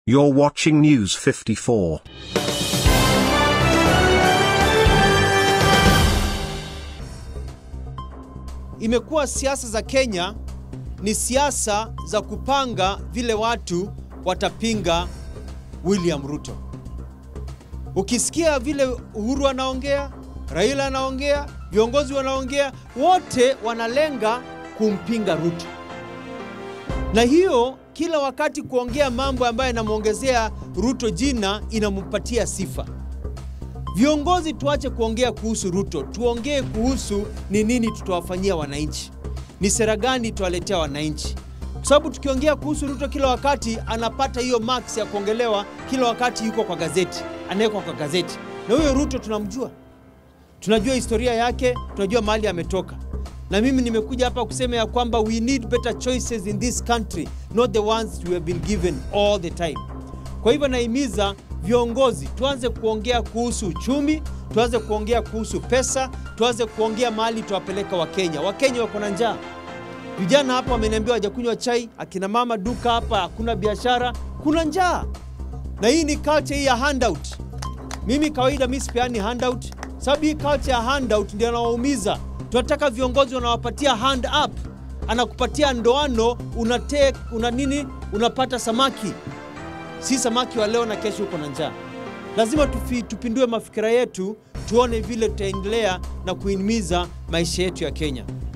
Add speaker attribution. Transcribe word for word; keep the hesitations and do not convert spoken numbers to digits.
Speaker 1: You're watching News fifty-four.
Speaker 2: Imekuwa siasa za Kenya ni siasa za kupanga vile watu watapinga William Ruto. Ukisikia vile Uhuru anaongea, Raila anaongea, viongozi wanaongea, wote wanalenga kumpinga Ruto. Na hiyo kila wakati kuongea mambo ambayo yanamuongezea Ruto jina inampatia sifa. Viongozi tuache kuongea kuhusu Ruto, tuongee kuhusu ni nini tutawafanyia wananchi. Ni sera gani tuwaletea wananchi. Kwa sababu tukiongea kuhusu Ruto kila wakati anapata hiyo marks ya kuongelewa kila wakati yuko kwa gazeti, anawekwa kwa gazeti. Na huyo Ruto tunamjua. Tunajua historia yake, tunajua mahali ametoka. Na mimi nimekuja hapa kusema ya kwamba we need better choices in this country, not the ones we have been given all the time. Kwa hivyo naimiza viongozi tuanze kuongea kuhusu uchumi, tuanze kuongea kuhusu pesa, tuanze kuongea mahali tuwapeleka Wakenya. Wakenya wako na njaa. Vijana hapa wameniambia hawajakunywa chai, akina mama duka hapa hakuna biashara, kuna njaa. Na hii ni culture hii ya handout. Mimi kawaida mimi sipeani handout, sababu hii culture ya handout ndio inawaumiza. Tunataka viongozi wanawapatia hand up. Anakupatia ndoano, unate una nini, unapata samaki. Si samaki wa leo na kesho uko na njaa. Lazima tufi, tupindue mafikira yetu, tuone vile tutaendelea na kuhimiza maisha yetu ya Kenya.